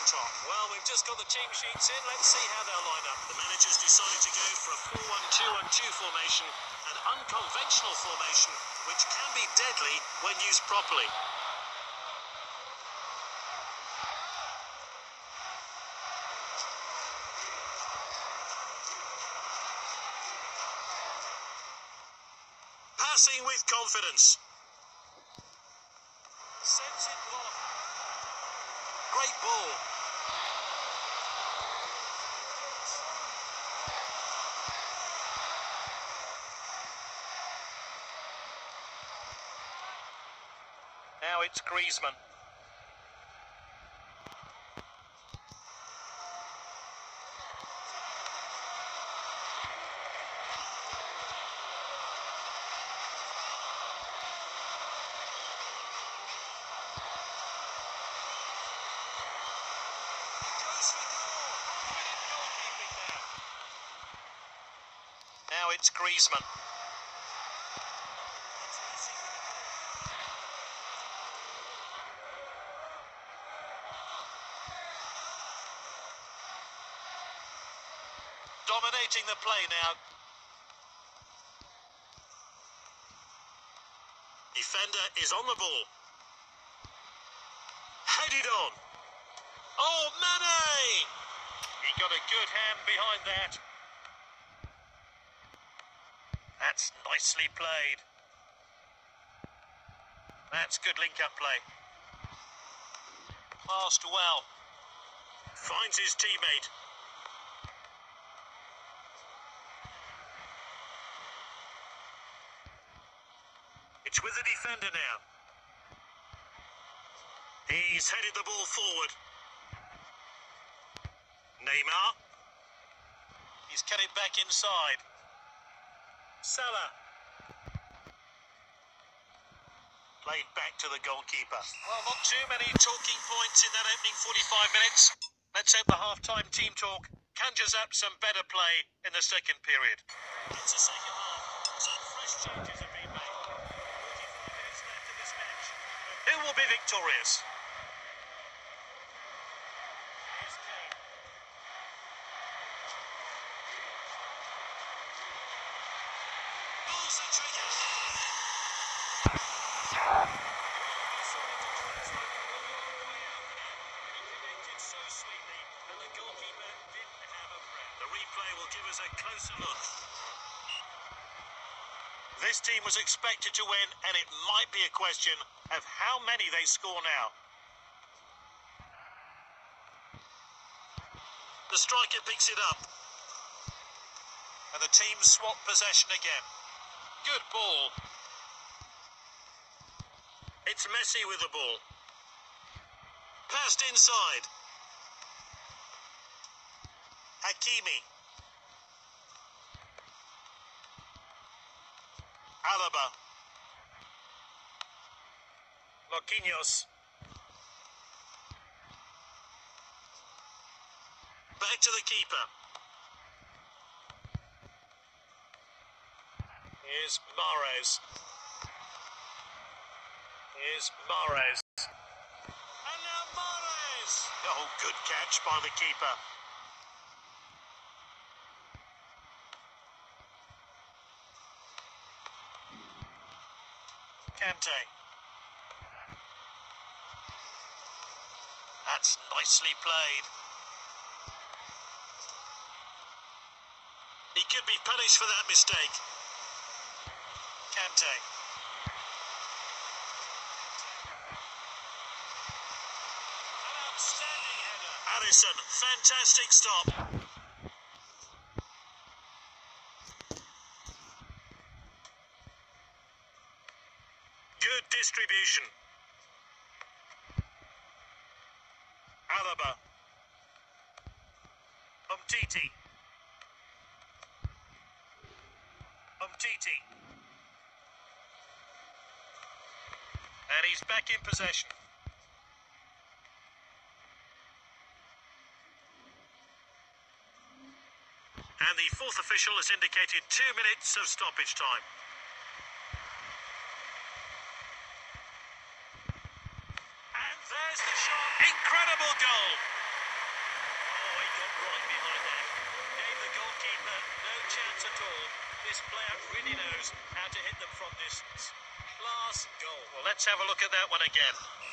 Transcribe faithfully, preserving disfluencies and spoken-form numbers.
top. Well, we've just got the team sheets in. Let's see how they'll line up. The manager's decided to go for a four one two one two formation, an unconventional formation which can be deadly when used properly. Passing with confidence. Sends it long. Great ball. Now it's Griezmann. Now it's Griezmann. Dominating the play now. Defender is on the ball. Headed on. Oh, Mane! He got a good hand behind that. That's nicely played. That's good link-up play. Passed well. Finds his teammate. It's with the defender now. He's headed the ball forward. Neymar. He's cut it back inside. Salah. Played back to the goalkeeper. Well, not too many talking points in that opening forty-five minutes. Let's hope the half-time team talk conjures up some better play in the second period. It's the second half. Some fresh changes have been made. forty-five minutes left in this match. Who will be victorious? Here's Kane. Pulls the trigger. A closer look. This team was expected to win, and it might be a question of how many they score now. The striker picks it up, and the team swap possession again. Good ball. It's Messi with the ball. Passed inside. Hakimi. Alaba. Marquinhos. Back to the keeper. Here's Mahrez. Here's Mahrez. And now Mahrez! Oh, good catch by the keeper. Kante. That's nicely played. He could be punished for that mistake. Kante. An outstanding header. Alisson, fantastic stop. Good distribution. Alaba. Umtiti. Umtiti. And he's back in possession. And the fourth official has indicated two minutes of stoppage time. There's the shot. Incredible goal. right behind that. Gave the goalkeeper no chance at all. This player really knows how to hit them from distance. Class goal. Well, let's have a look at that one again.